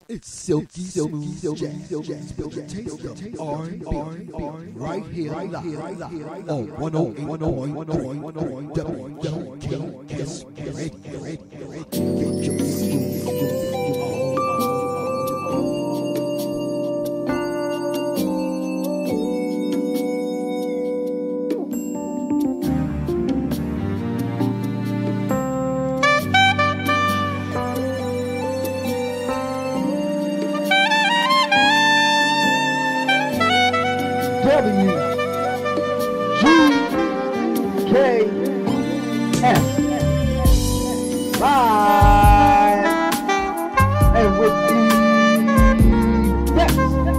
It's silky smooth jazz, built to taste of R&B, right here live on 108.3 WGKS Radio. Get your smooth WGKS live and with the best.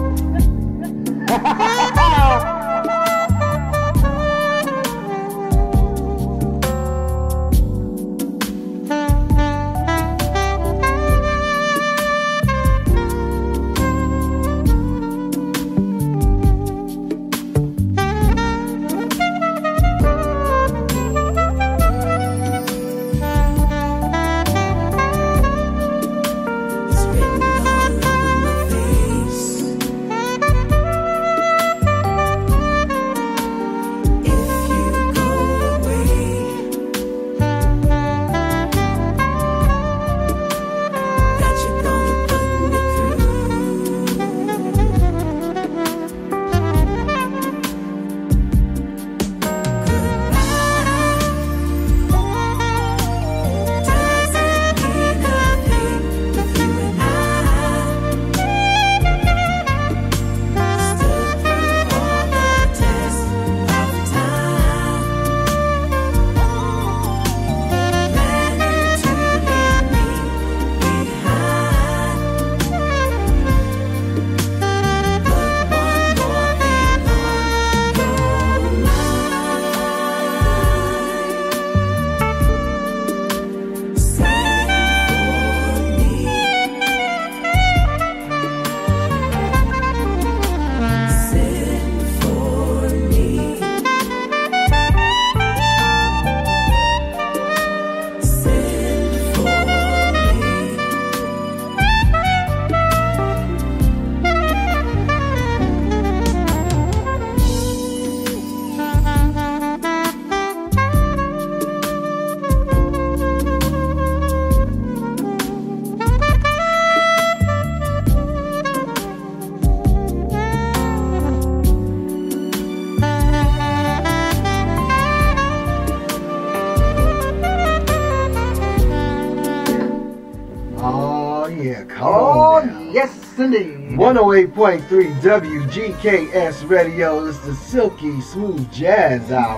Indeed. 108.3 WGKS Radio is the Silky Smooth Jazz Hour.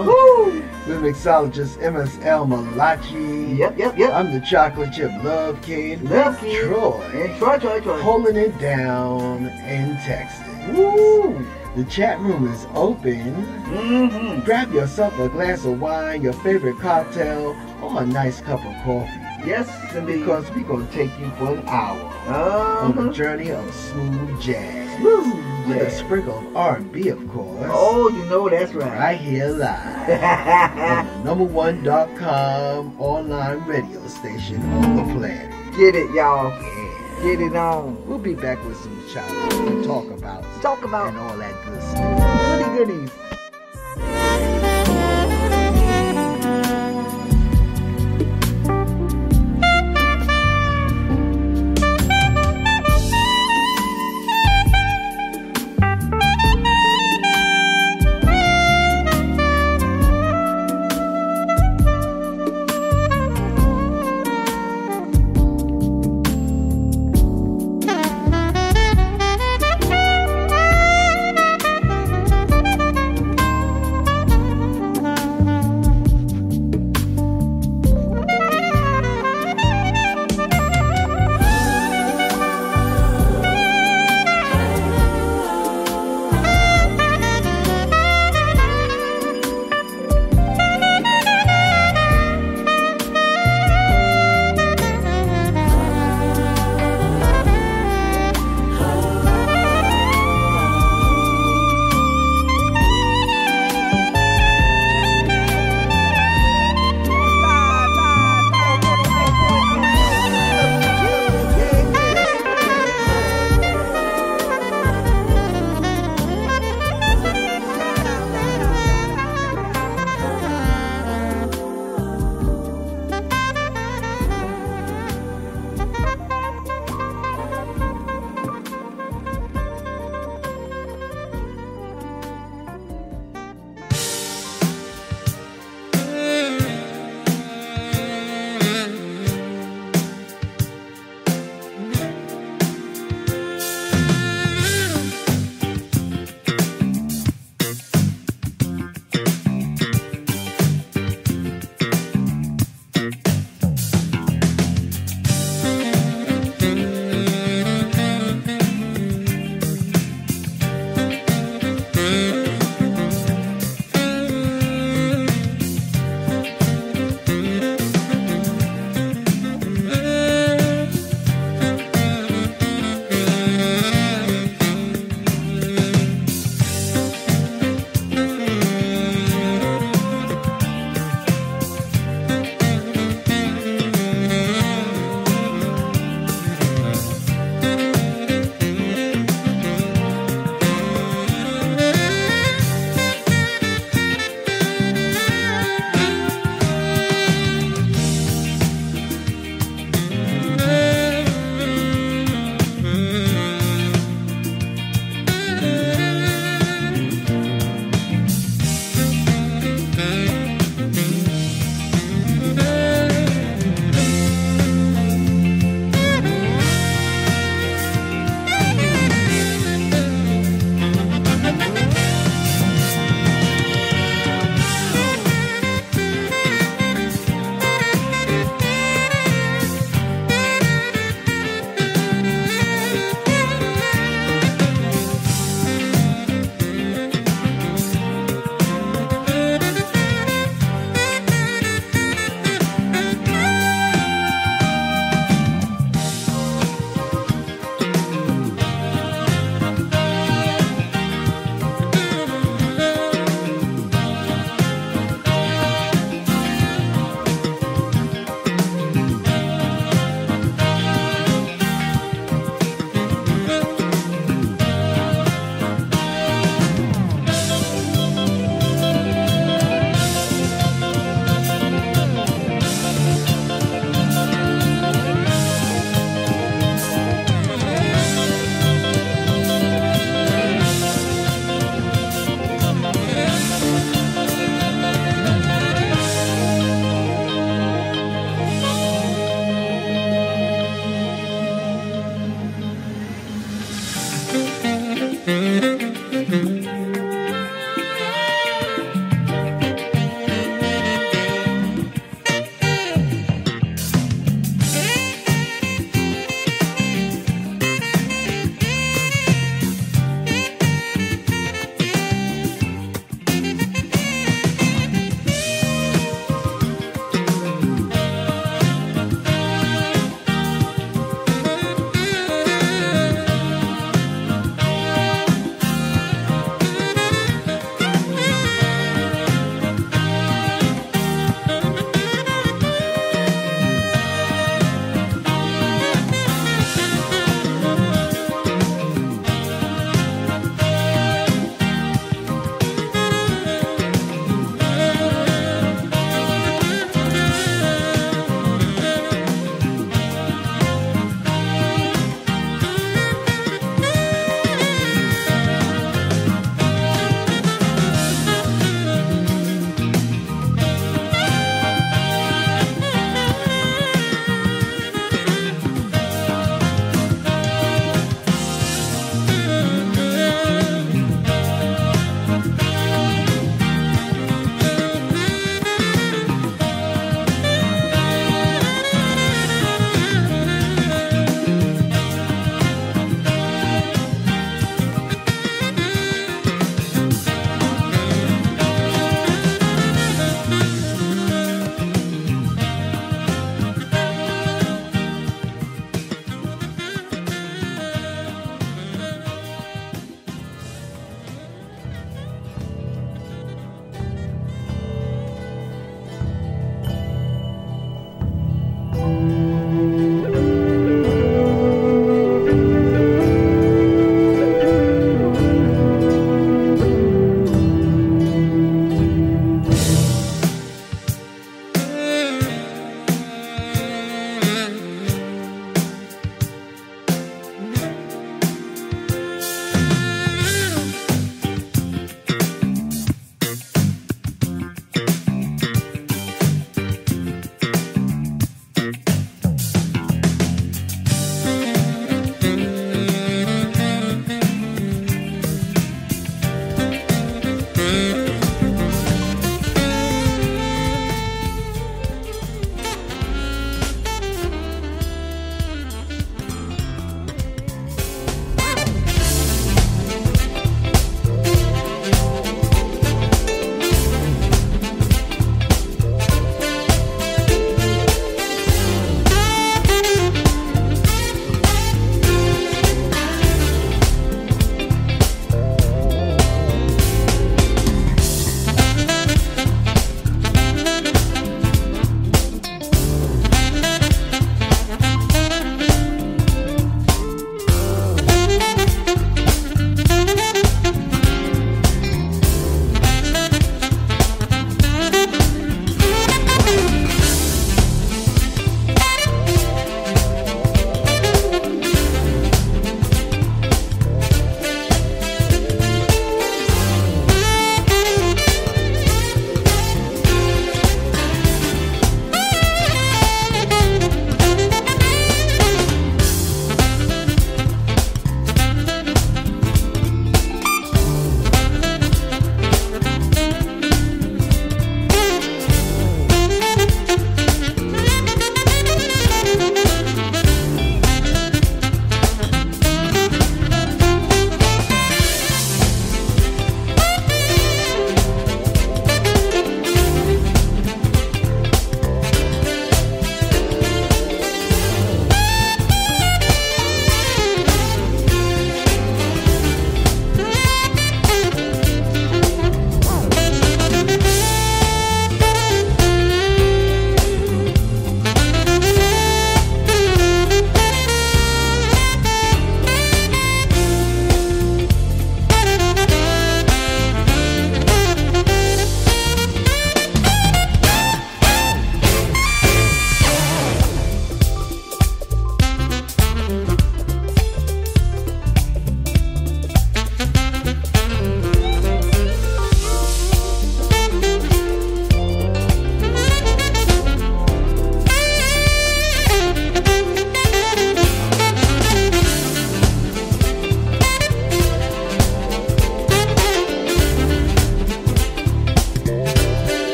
With mixologist MSL Malachi. Yep. I'm the Chocolate Chip Love Kid. Troy. Holding it down in Texas. Woo. The chat room is open. Grab yourself a glass of wine, your favorite cocktail, or a nice cup of coffee. Yes, indeed. Because we're going to take you for an hour on a journey of smooth jazz. With a sprinkle of R&B, of course. Oh, you know that's right. Right here live on the number1.com online radio station on the planet. Get it, y'all. Yeah. Get it on. We'll be back with some chocolate to talk about and all that good stuff. Goodies.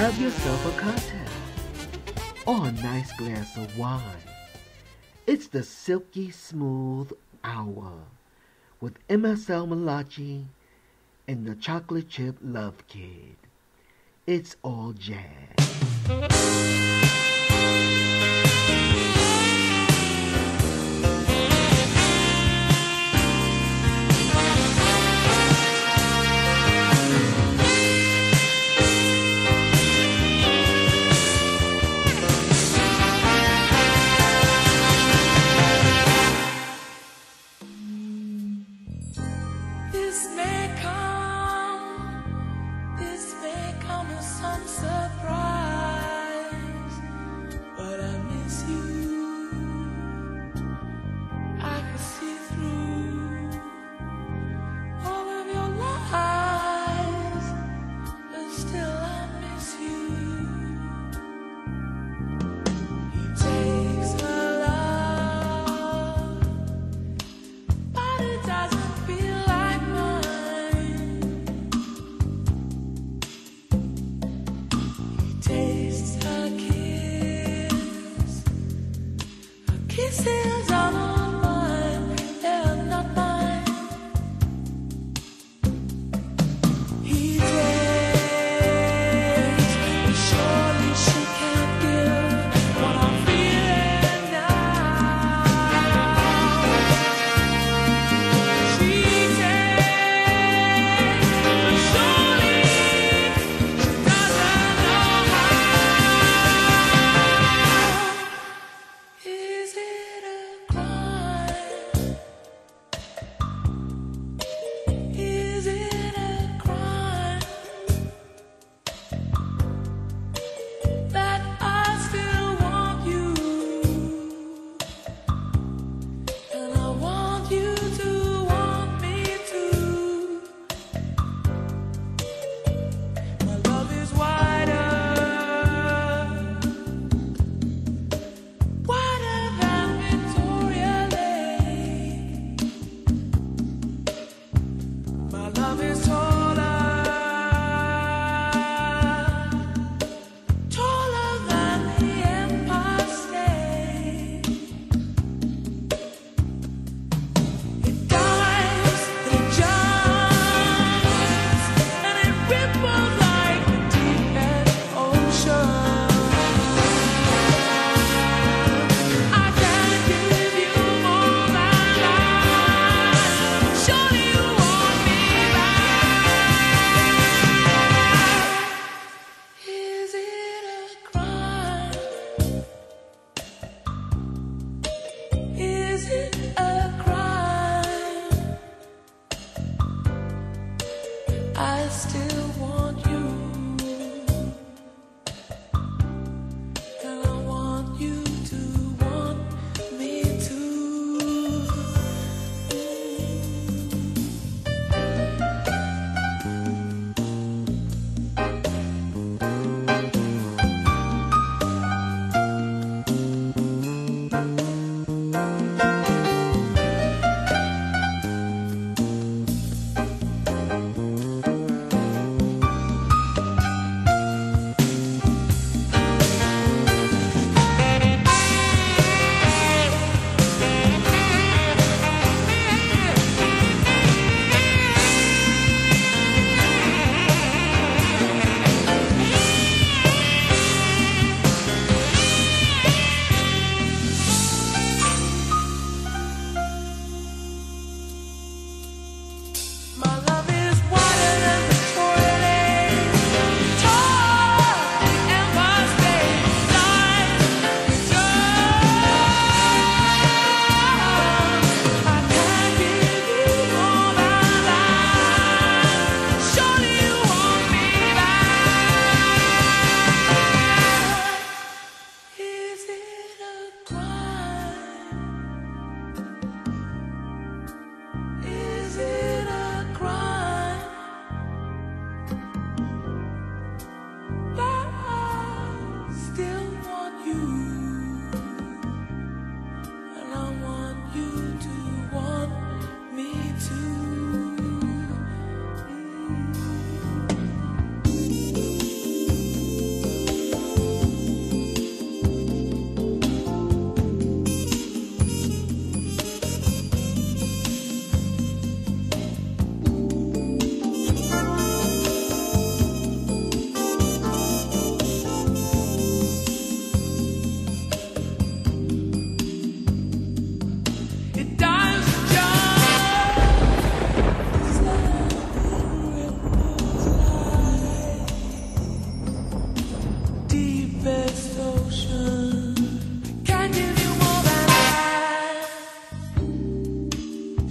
grab yourself a cocktail or a nice glass of wine. It's the Silky Smooth Hour with MSL Malachi and the Chocolate Chip Love Kid. It's all jazz. This may come as some surprise, but I miss you. I can see through all of your lies, but still I miss you. He takes her love, but it doesn't feel like mine.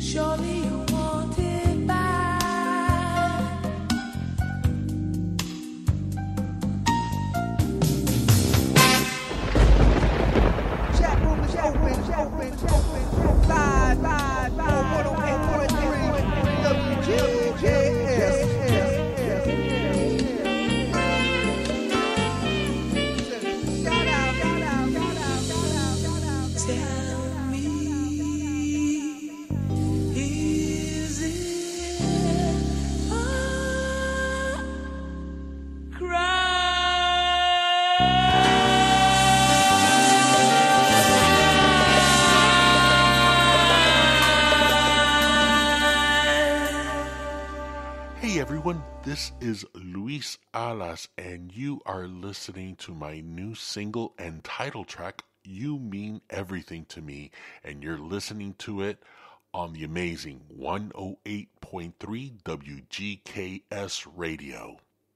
Surely you want it back. Chat room is open. Live, on 108.3 WGKS. Shout out. Tell me, is it a Hey everyone, this is Luis Alas, and you are listening to my new single and title track, You Mean Everything to Me, and you're listening to it on the amazing 108.3 WGKS Radio.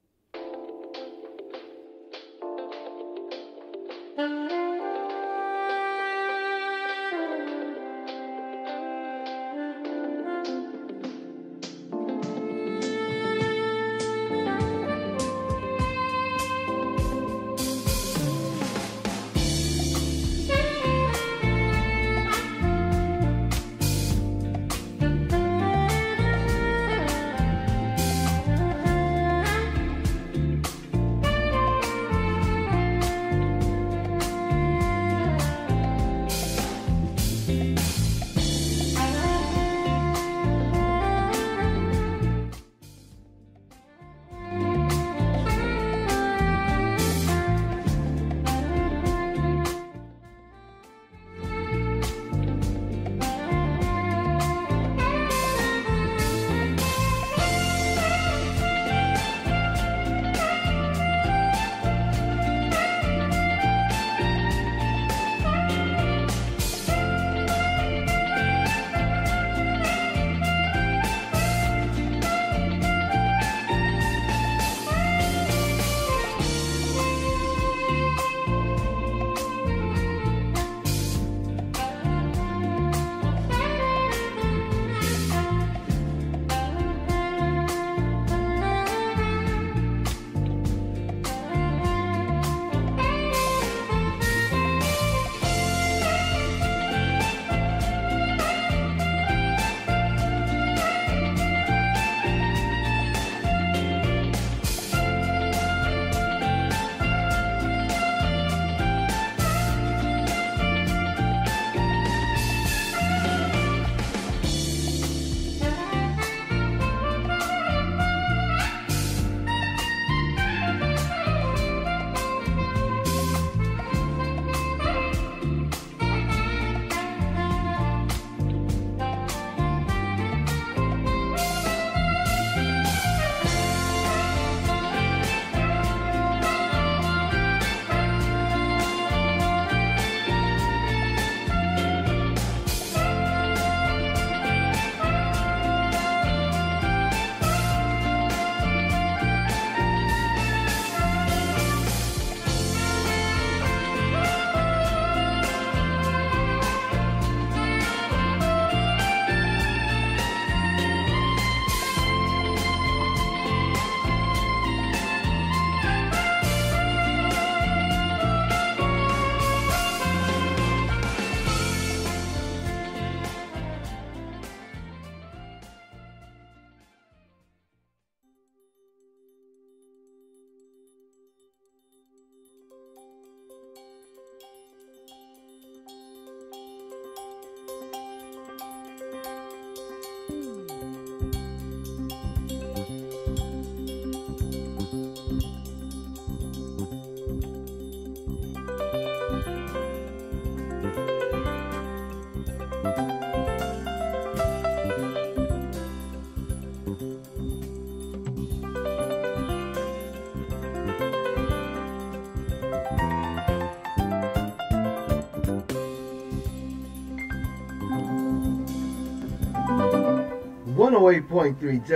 .3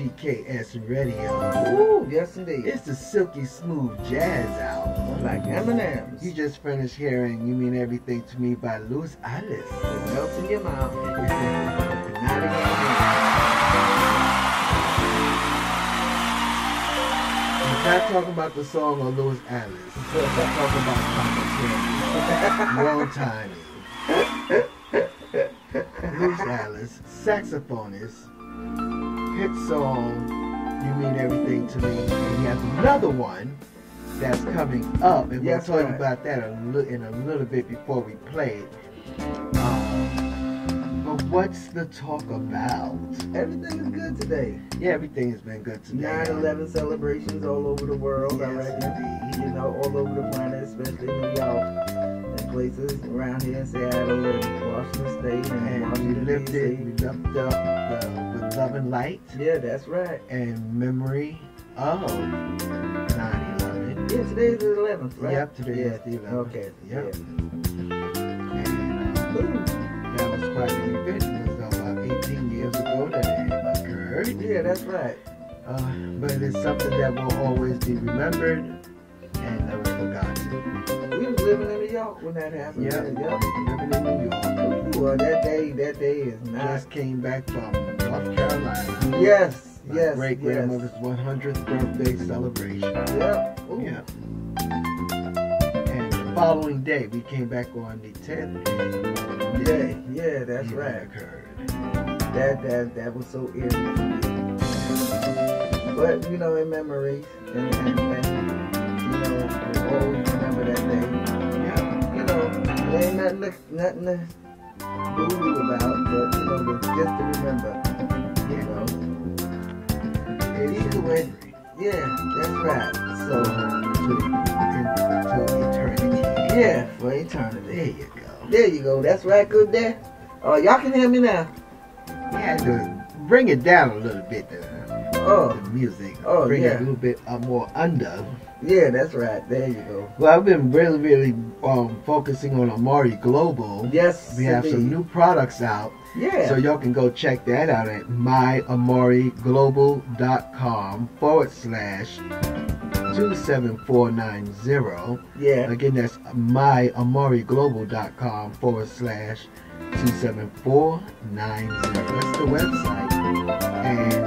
WGKS Radio. Ooh, yes indeed. It's the Silky Smooth Jazz album. Like M&M's. You just finished hearing You Mean Everything to Me by Luis Alas. It melts in your mouth. Not talk about the song of Louis Alice. Let's talk about Papa Cherry. Long time. Louis Alice, saxophonist, hit song, You Mean Everything to Me. And he has another one that's coming up, and Yes, we'll talk right. about that in a little bit before we play it. But what's the talk about? Everything is good today. Yeah, everything has been good today. 9/11 celebrations all over the world, I Yes, reckon. indeed. You know, all over the planet, especially New York and places around here in Seattle and Washington State and And we Washington lifted D.C. up with love and light Yeah, that's right. and memory of 9/11. Yeah, today's the 11th, right? Yep, today yeah. is the 11th. Okay. Yep. Yeah. And that was quite an event. It was about 18 years ago that it occurred. Yeah, that's right. But it's something that will always be remembered and never forgotten. We was living in New York when that happened. Yep. Yeah. Living in New York. Ooh, well, that day is not. Just came back from North Carolina. Yes. My Yes. great grandmother's 100th birthday celebration. Yes. Yep. Ooh. Yeah. And the following day, we came back on the 10th. Yeah, that's the event right. Occurred. That was so eerie for me. But you know, in memories, and you know, we always remember that day. Yeah. You know, there ain't nothing to boo about, but you know, just to remember. You know. Either way, Yeah, that's right. So, to eternity. yeah, for eternity. There you go. There you go. That's right, good there. Oh, y'all can hear me now. You had to bring it down a little bit, the Oh, music. Oh, bring yeah. it a little bit more under. yeah, that's right. There you go. Well, I've been really focusing on Amari Global. Yes, We have some indeed. new products out. Yeah. So y'all can go check that out at myamariglobal.com/27490. yeah. Again, that's myamariglobal.com/27490. That's the website. And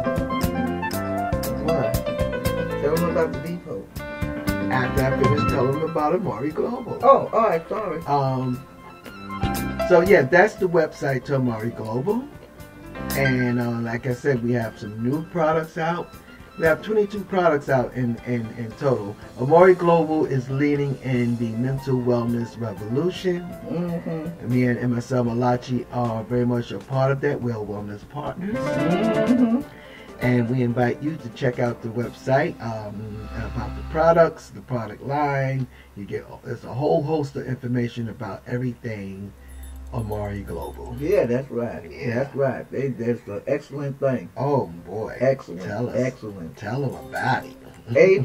What? Tell them about the depot. after I finish, tell them about Amari Global. Oh, all right. Sorry. So yeah, that's the website to Amari Global. And like I said, we have some new products out. We have 22 products out in total. Amari Global is leading in the mental wellness revolution. Mm-hmm. Me and MSL Malachi are very much a part of that. We're wellness partners. Mm-hmm. And we invite you to check out the website about the products, the product line. There's a whole host of information about everything Amari Global. Yeah, that's right. Yeah. That's right. That's an excellent thing. Oh boy. Excellent. Tell us. Excellent. Tell them about it. A++.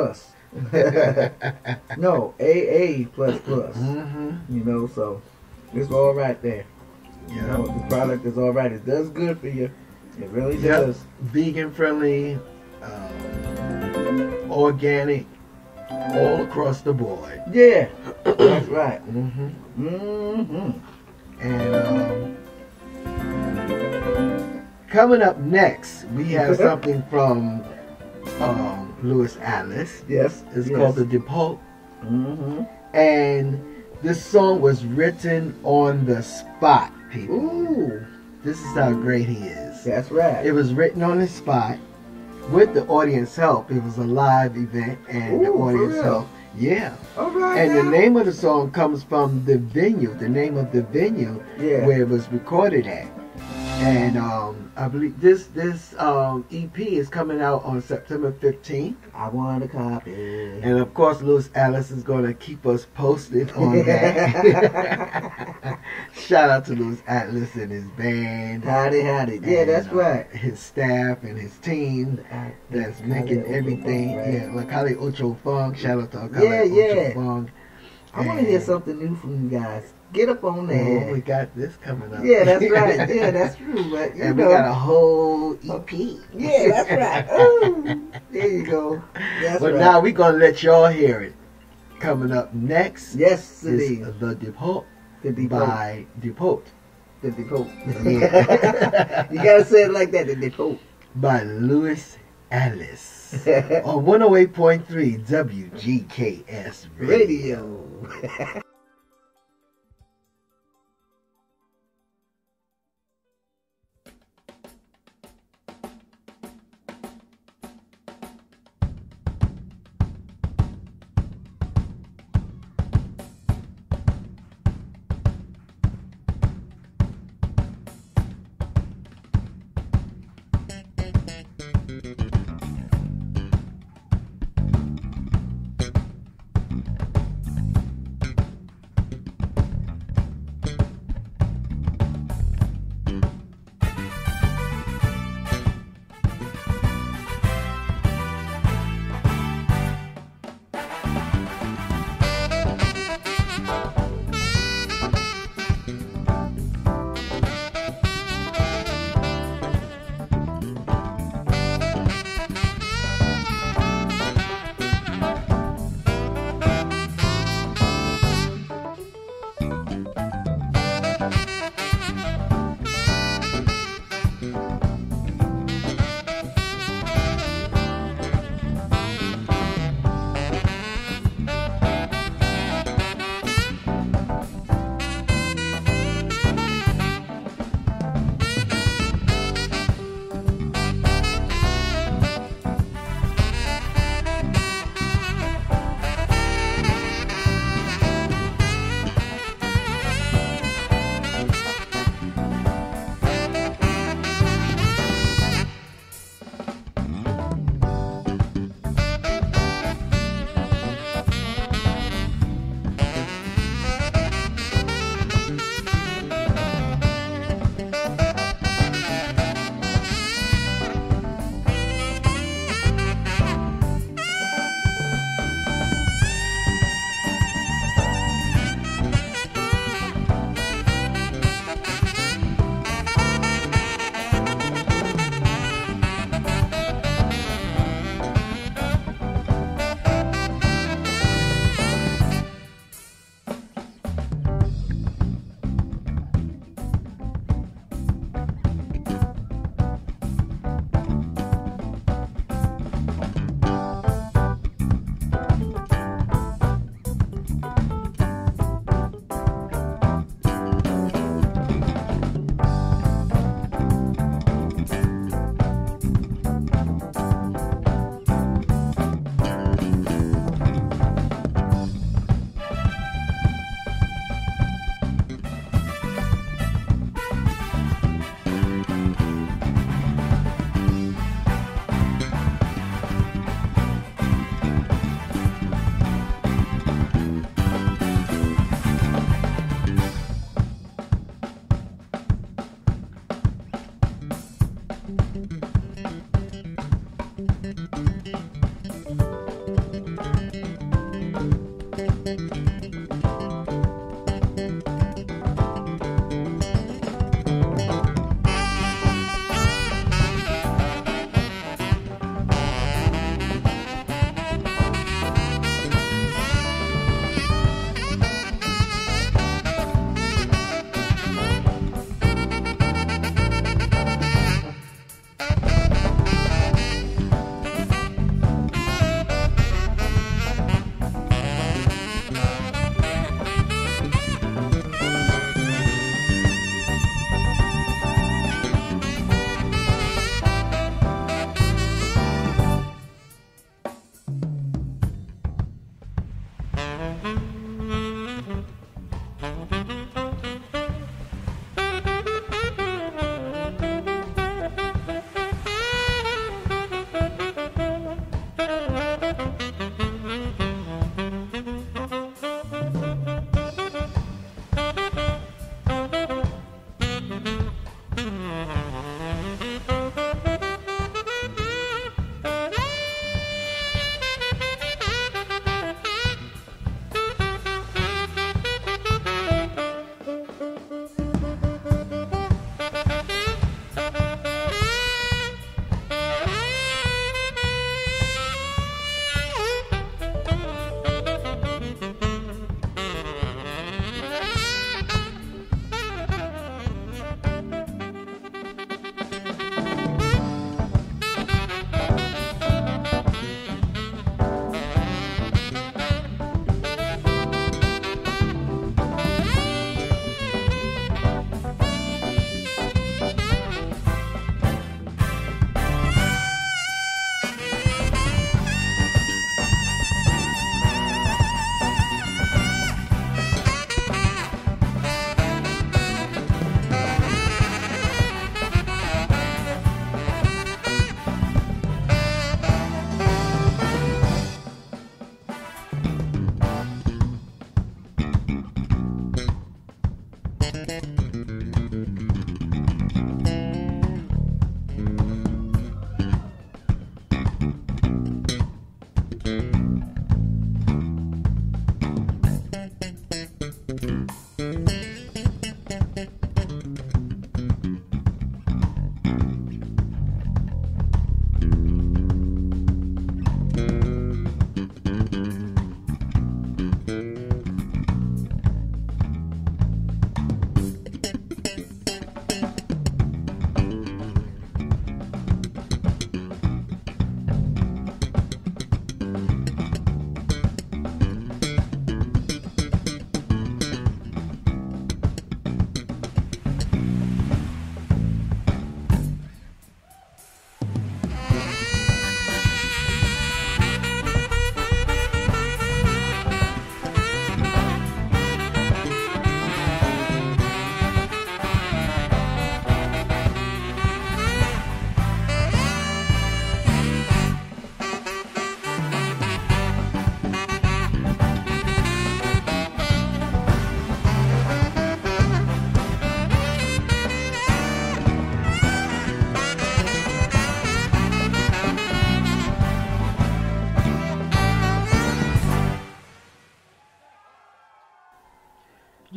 No, AA++. Mm-hmm. You know, so it's all right there. You Yeah. know, the product is all right. It does good for you. It really Yep. does. Vegan friendly, organic, all across the board. Yeah, that's right. Mm-hmm. Mm-hmm. And coming up next, we have something from Louis Alice. Yes. It's yes. called The Depot. Mm-hmm. And this song was written on the spot, people. Ooh, This is how great he is. that's right. It was written on the spot with the audience help. It was a live event and the Ooh, for audience real? help. Yeah. All right. And the now. name of the song comes from the venue, the name of the venue Yeah. where it was recorded at. And I believe this EP is coming out on September 15th. I want a copy. And of course, Louis Alice is going to keep us posted on that. Shout out to Louis Alice and his band. Howdy, howdy. Yeah, and, that's right. His staff and his team that's making everything. Yeah, like Kali Ocho Funk. Shout out to Kali Yeah, Ocho yeah. Funk. I want to hear something new from you guys. Get up on Oh, there. we got this coming up. Yeah, that's right. Yeah, that's true. But you And know, we got a whole EP. yeah, that's right. Ooh, there you go. That's But right. now we're going to let y'all hear it. Coming up next Yes, is indeed. The Depot The depot. by Depot. The depot. Yeah. You gotta say it like that. The depot. By Louis Alice on 108.3 WGKS Radio. Radio.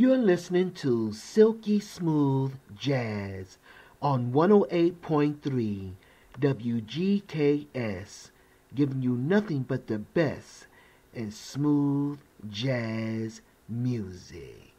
You're listening to Silky Smooth Jazz on 108.3 WGKS, giving you nothing but the best in smooth jazz music.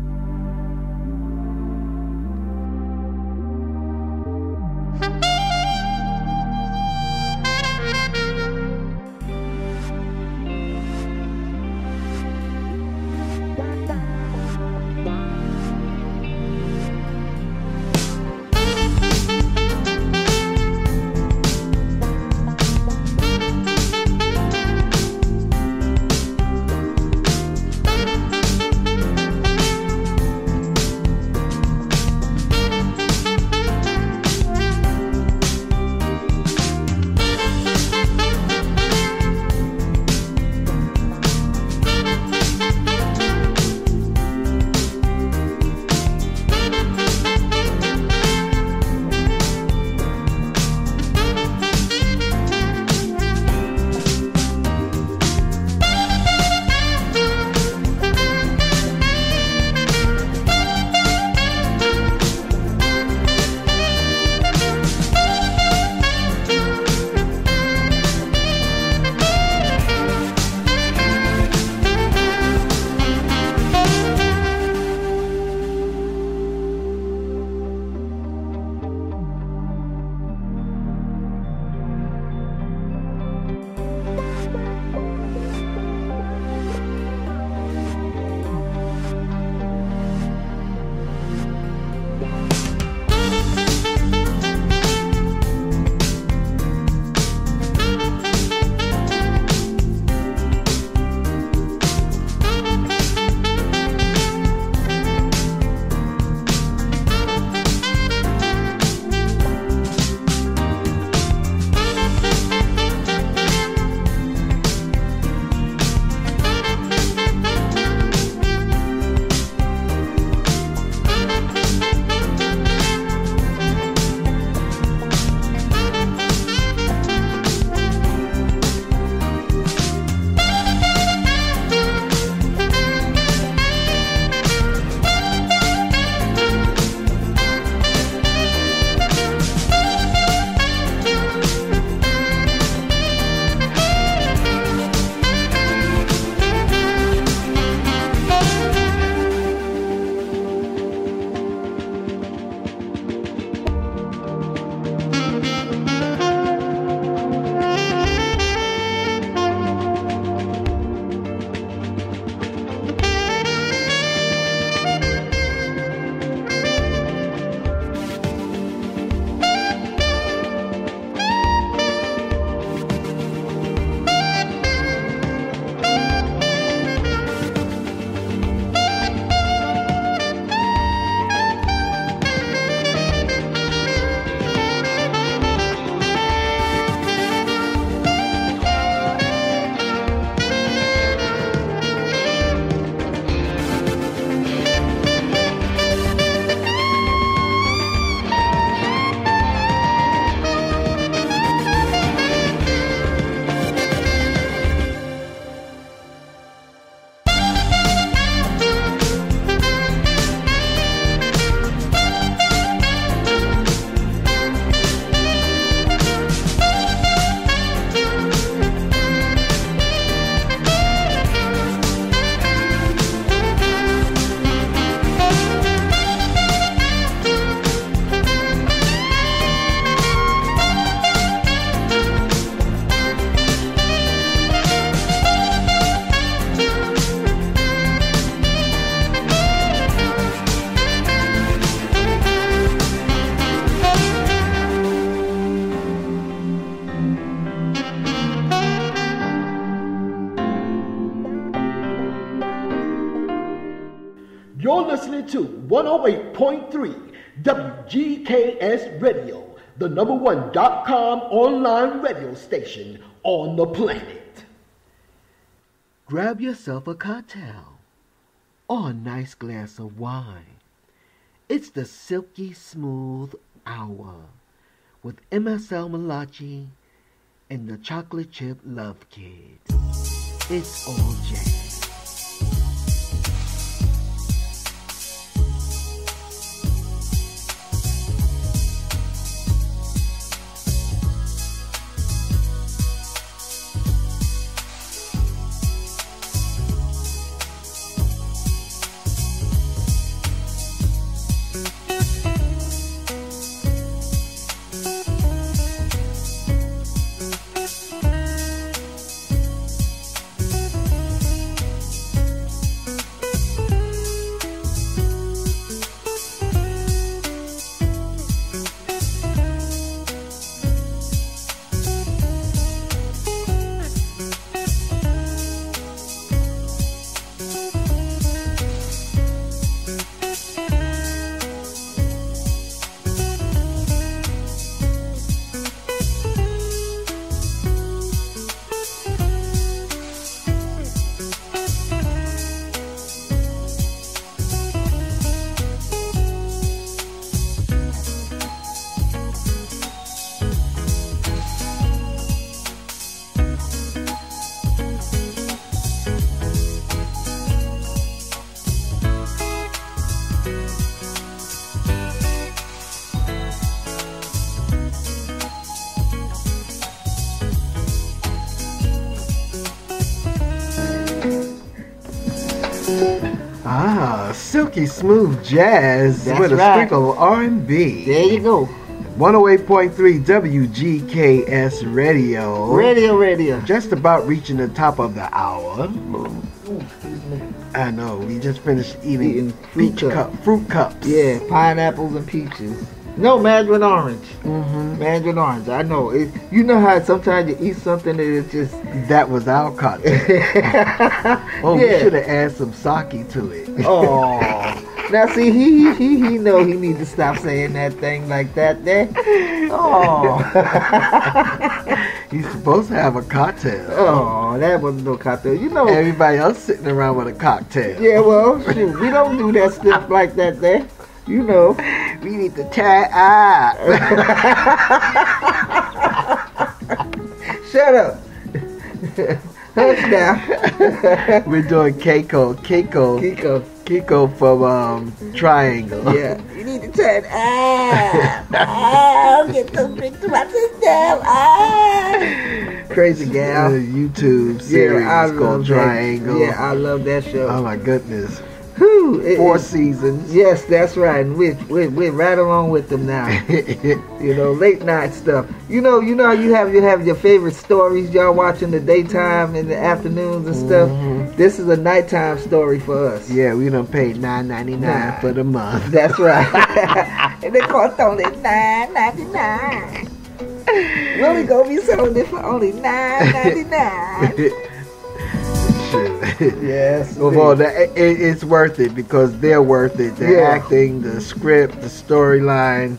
You're listening to 108.3 WGKS Radio, the #1.com online radio station on the planet. Grab yourself a cocktail or a nice glass of wine. It's the Silky Smooth Hour with MSL Malachi and the Chocolate Chip Love Kids. It's all jazz. Silky smooth jazz That's with a right. sprinkle of R&B. There you go. 108.3 WGKS Radio. Radio. Just about reaching the top of the hour. I know, we just finished eating fruit cups. Yeah, pineapples and peaches. No, mandarin orange. Mm-hmm. Mandarin orange. I know. You know how sometimes you eat something and it's just... That was our cocktail. Oh, we should have added some sake to it. Oh. Now see, he know he need to stop saying that thing like that there. Oh. He's supposed to have a cocktail. Oh, that wasn't no cocktail. You know. Everybody else sitting around with a cocktail. Yeah, well, shoot, we don't do that stuff like that there. You know. We need to tie up. Shut up. Hush now. We're doing Kiko from Triangle. Yeah. You need to turn up. Get those drinks to my system. Crazy gal. YouTube series called Triangle. Yeah, I love that show. Oh my goodness. Whew, 4 seasons. Yes, that's right. And we're right along with them now. You know, late night stuff. You know how you have your favorite stories y'all watch in the daytime and the afternoons and stuff. Mm-hmm. This is a nighttime story for us. Yeah, we done paid $9.99 for the month. That's right. And they cost only $9.99. Willie gonna be selling it for only $9.99. Yes. Well, it's worth it because they're worth it. The acting, the script, the storyline,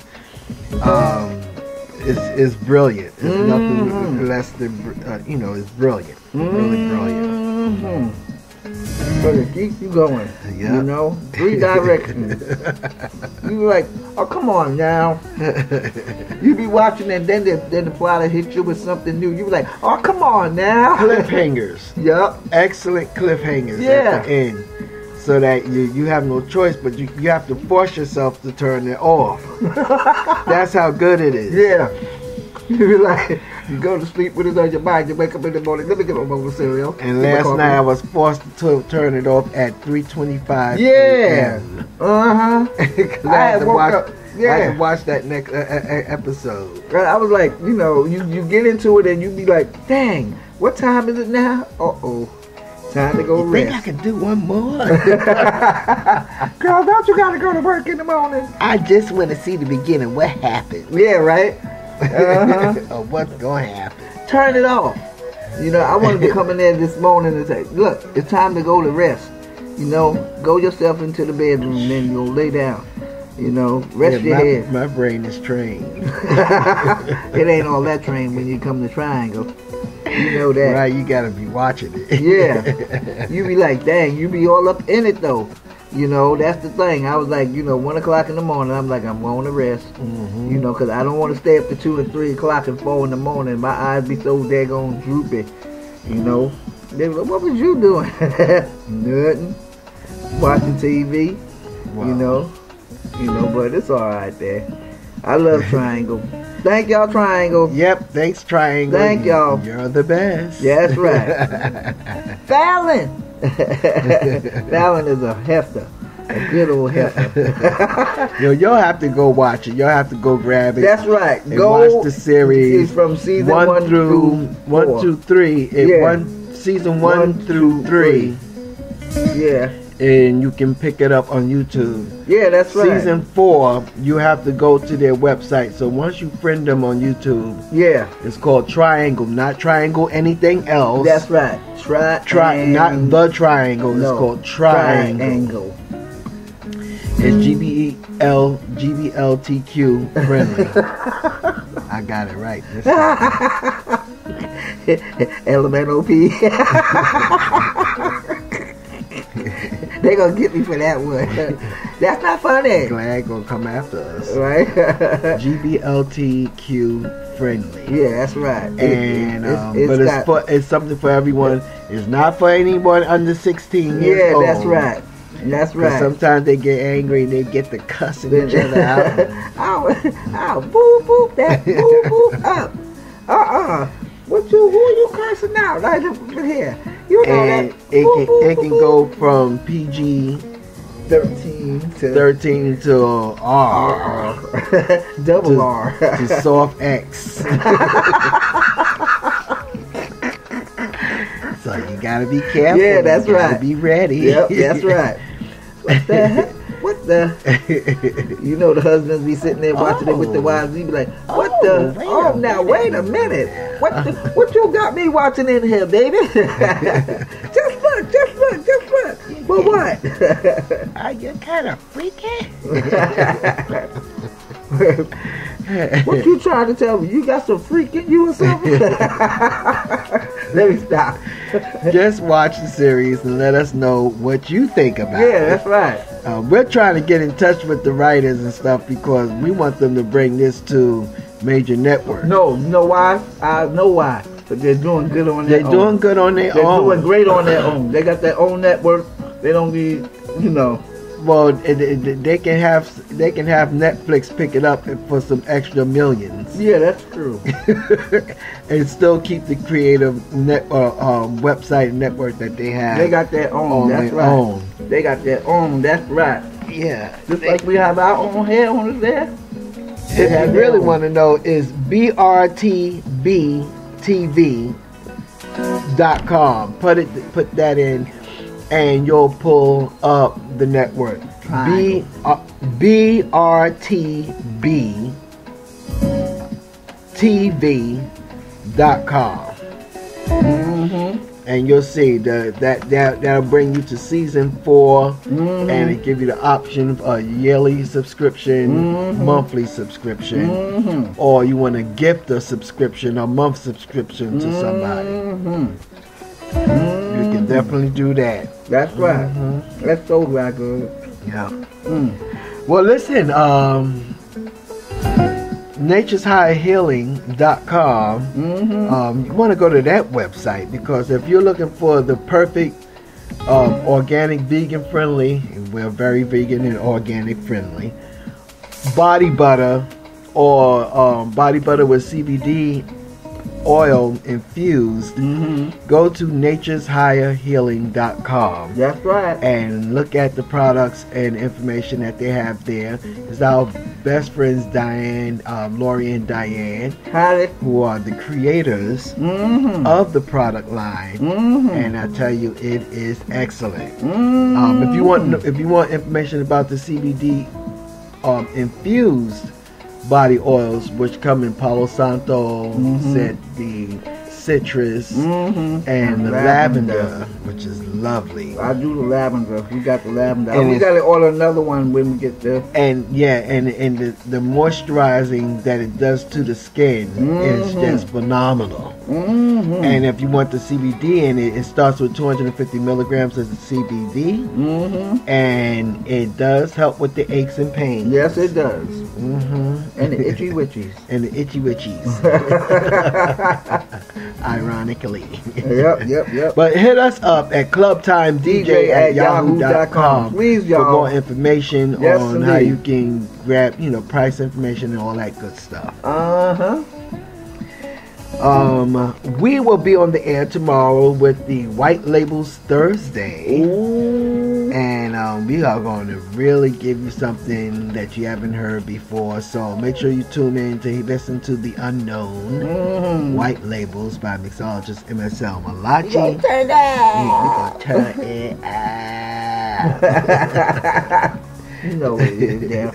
is brilliant. It's nothing less than, it's brilliant. Really brilliant. Mm-hmm. So to keep you going, you know, redirection. You like, oh come on now. You be watching and then the plot hit you with something new. You be like, oh come on now. Cliffhangers. Yup. Excellent cliffhangers at the end. So that you have no choice, but you have to force yourself to turn it off. That's how good it is. Yeah. You be like, you go to sleep with it on your mind, you wake up in the morning, let me get my bowl of cereal. And last night I was forced to turn it off at 3:25 Yeah. p.m. Uh-huh. Because I had to watch that next episode. I was like, you get into it and you be like, dang, what time is it now? Uh-oh. Time to go you rest. think I can do one more? Girl, don't you gotta go to work in the morning? I just want to see the beginning. What happened? Yeah, right? Or what's going to happen? Turn it off. I wanted to come in there this morning and say, look, it's time to go to rest. Go yourself into the bedroom and then you'll lay down. Rest your head. My brain is trained. It ain't all that trained when you come to Triangle. You know that. Right, you got to be watching it. Yeah. You be like, dang, you be all up in it though. That's the thing. I was like, 1 o'clock in the morning, I'm like, I'm going to rest. Mm-hmm. Because I don't want to stay up to 2 and 3 o'clock and 4 in the morning. My eyes be so daggone droopy. They were like, what was you doing? Nothing. Watching TV. Wow. But it's all right there. I love Triangle. Thank y'all, Triangle. Yep, thanks, Triangle. Thank y'all. You're the best. Yeah, that's right. Fallon. Fallon is a hefter. A good old hefter. Y'all have to go watch it. Y'all have to go grab it. That's right. And go watch the series from season 1 through 3. Season 1 through 3. Yeah. And you can pick it up on YouTube. Yeah, that's right. Season 4, you have to go to their website. So once you friend them on YouTube, it's called Triangle, not Triangle anything else. That's right. Not the Triangle. No. It's called Triangle. It's GBLTQ friendly. I got it right. LMNOP. They gonna get me for that one. That's not funny. Glad gonna come after us. Right? GBLTQ friendly. Yeah, that's right. And it's something for everyone. It's not for anyone under 16 years old. Yeah, that's right. That's right. Sometimes they get angry and they get to cussing each other out. Ow, boo boo, that boo boo up. Who are you cursing out? Right over here. And it can go from PG 13 to 13 to R. double R. To soft X. So you gotta be careful. Yeah, that's you gotta right. Be ready. Yep, that's right. What the heck? What the? You know the husbands be sitting there watching it with the wives. He be like, "What the? Oh, now wait a minute. What you got me watching in here, baby? just look. For what? Are you kind of freaky? What you trying to tell me? You got some freak in you or something? Let me stop. Just watch the series and let us know what you think about it. Yeah, that's right. We're trying to get in touch with the writers and stuff because we want them to bring this to major networks. No, you know why? I know why. But they're doing good on their own. They're doing good on their They're own. doing great on their own. They got their own network. They don't need, you know. Well, they can have Netflix pick it up for some extra millions. Yeah, that's true. And still keep the creative website network that they have. They got their own. That's right. Own. They got their own. That's right. Yeah. Just like we have our own hair on there. If you really want to know, is brtbtv.com. Put that in, and you'll pull up the network. brtbtv.com. And you'll see that'll bring you to season 4, and it give you the option of a yearly subscription, monthly subscription, or you want to gift a subscription, a month subscription to somebody. You can definitely do that. That's right. That's so right, good. Yeah. Well, listen, natureshighhealing.com. You want to go to that website because if you're looking for the perfect organic, vegan friendly, and we're very vegan and organic friendly, body butter or body butter with CBD oil infused, go to natureshighhealing.com. That's right. And look at the products and information that they have there. It's our best friends Diane, Lori and Diane, who are the creators of the product line. And I tell you, it is excellent. If you want information about the CBD infused body oils, which come in Palo Santo, the citrus, and the lavender, which is lovely. I do the lavender. We got the lavender. And we got to order another one when we get there. And yeah, and the moisturizing that it does to the skin is just phenomenal. And if you want the CBD in it, it starts with 250 milligrams of the CBD, and it does help with the aches and pains. Yes, it does. And the itchy witchies. And the itchy witchies. Ironically. Yep. But hit us up at clubtimedj@yahoo.com. Please, y'all. For more information on indeed. how you can grab, price information and all that good stuff. We will be on the air tomorrow with the White Labels Thursday. And we are going to really give you something that you haven't heard before. So make sure you tune in to listen to The Unknown White Labels by mixologist MSL Malachi. Turn We're going to turn it out. You know what it is, yeah.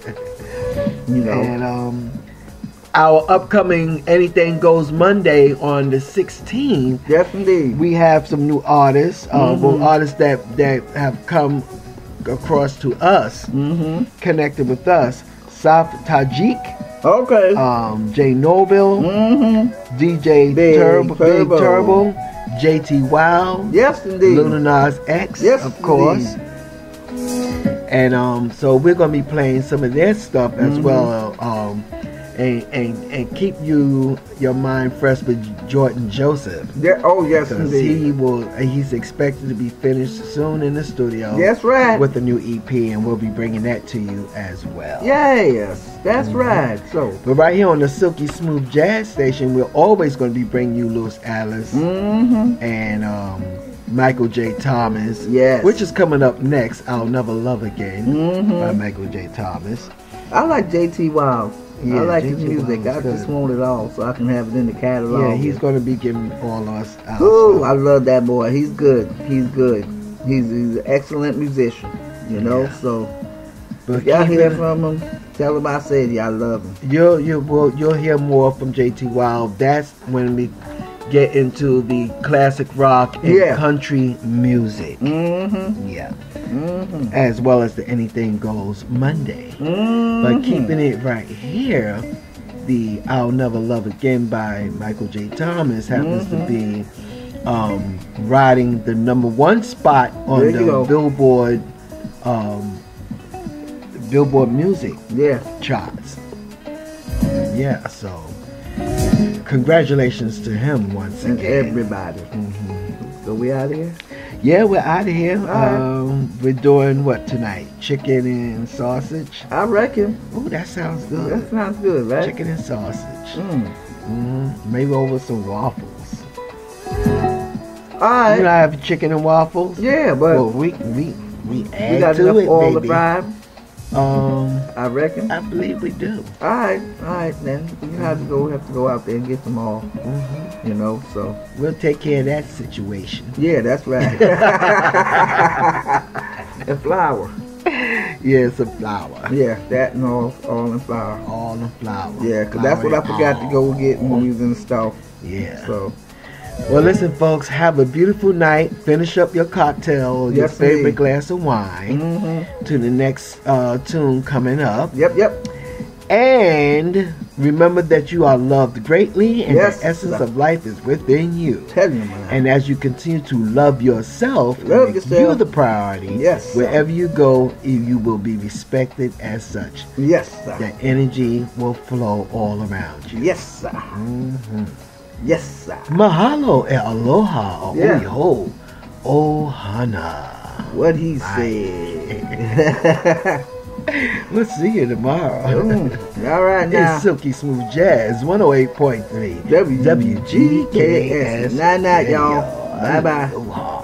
And our upcoming Anything Goes Monday on the 16th. Yes, indeed. We have some new artists, artists that have come across to us, connected with us. Saf Tajik, Okay. Jay Noville, DJ Big Big Turbo. Turbo, JT Wow, Yes, indeed. Lil Nas X, Yes, of course. And so we're gonna be playing some of their stuff as well. And keep your mind fresh with Jordan Joseph. Yeah, oh, yes, Because indeed. he's expected to be finished soon in the studio. That's right. With a new EP, and we'll be bringing that to you as well. Yes, that's right. So, But right here on the Silky Smooth Jazz Station, we're always going to be bringing you Louis Alice and Michael J. Thomas. Yes. Which is coming up next. I'll Never Love Again Mm-hmm. by Michael J. Thomas. I like JT Wild. Yeah, I like his JT music. Wild I is just good. want it all so I can have it in the catalog. Yeah, he's going to be giving all us out. Ooh, I love that boy. He's good. He's good. He's an excellent musician. You know, Yeah. so But if y'all keep hear it- from him, tell him I said y'all love him. You'll hear more from JT Wild. That's when we get into the classic rock and Yeah. country music. Mm-hmm. Yeah. Mm-hmm. As well as the Anything Goes Monday. Mm-hmm. But keeping it right here, the I'll Never Love Again by Michael J. Thomas happens to be riding the #1 spot on There you the go. Billboard Music Yeah. charts. Yeah, so congratulations to him once And again. everybody. So we out here? Yeah, we're out of here. right. We're doing what tonight? Chicken and sausage. I reckon. Oh, that sounds That good. sounds good, right? Chicken and sausage. Mm. Maybe over some waffles. All right. You know, I have chicken and waffles. Yeah, but Well, we add we got to enough it, oil to baby. fry, Um, I reckon. I believe we do. All right, then. You have to go out there and get some oil, you know, so. We'll take care of that situation. Yeah, that's right. And flour. Yeah, some flour. Yeah, that and all and flour. All the flour. Yeah, 'cause that's what I forgot to go get when we was in the store. Yeah. So, Well, listen, folks. Have a beautiful night. Finish up your cocktail, your Yes, favorite indeed. glass of wine. To the next tune coming up. Yep. And remember that you are loved greatly, and Yes. the essence of life is within you. Tell you, man. And as you continue to love yourself, and Love make yourself. you the priority. Yes, sir. Wherever you go, you will be respected as such. Yes, sir. That energy will flow all around you. Yes, sir. Yes, sir. Mahalo e aloha o Yeah. iho ohana. What he said. We'll see you tomorrow. All right, now. It's Silky Smooth Jazz 108.3 WGKS. Night, y'all. Bye-bye. Aloha.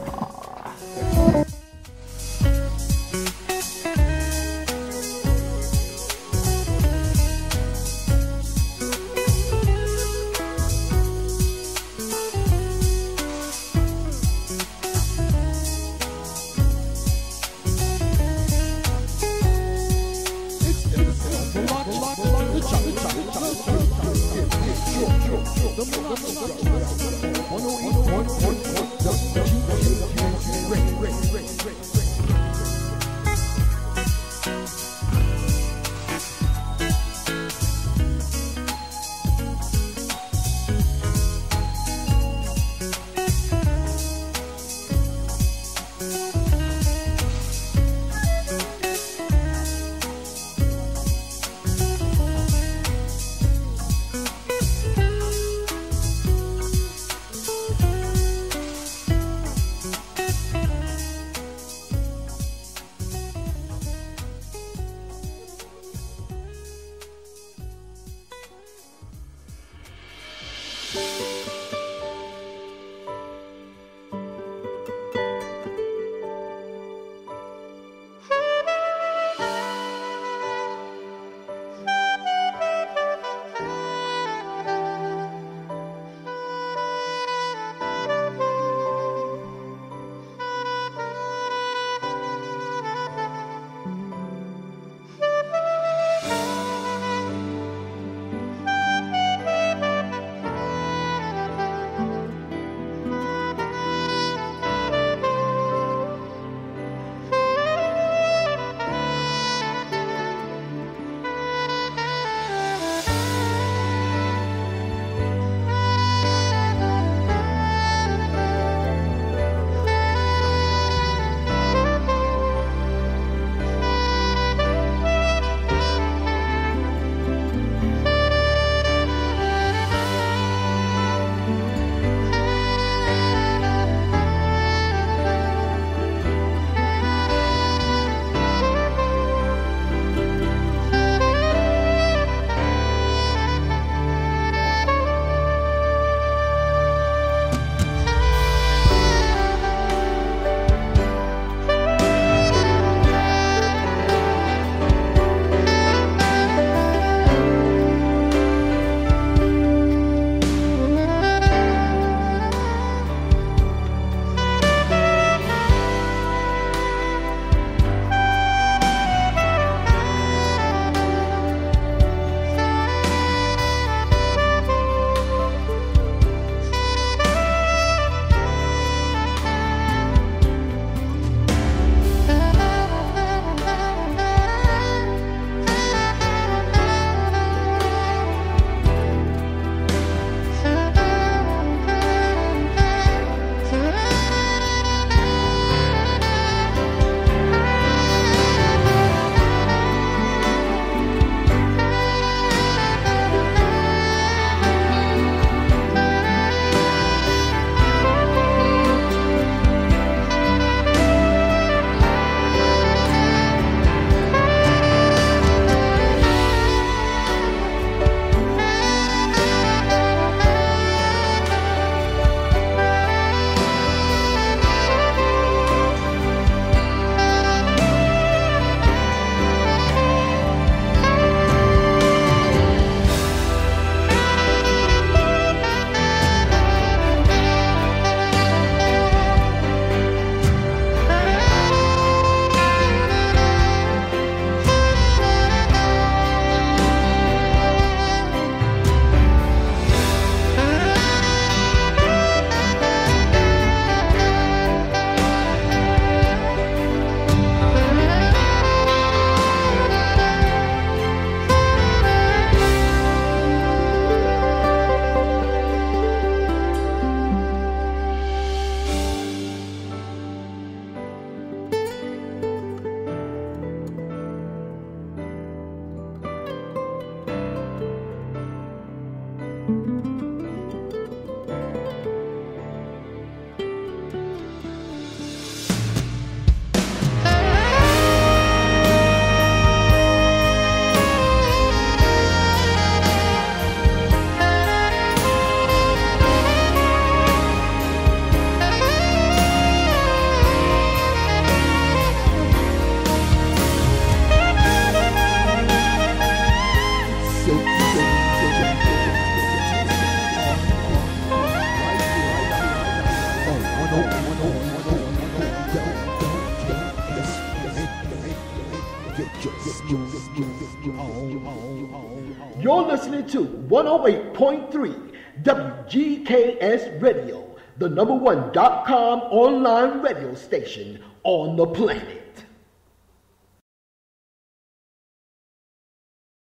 You're listening to 108.3 WGKS Radio, the #1.com online radio station on the planet.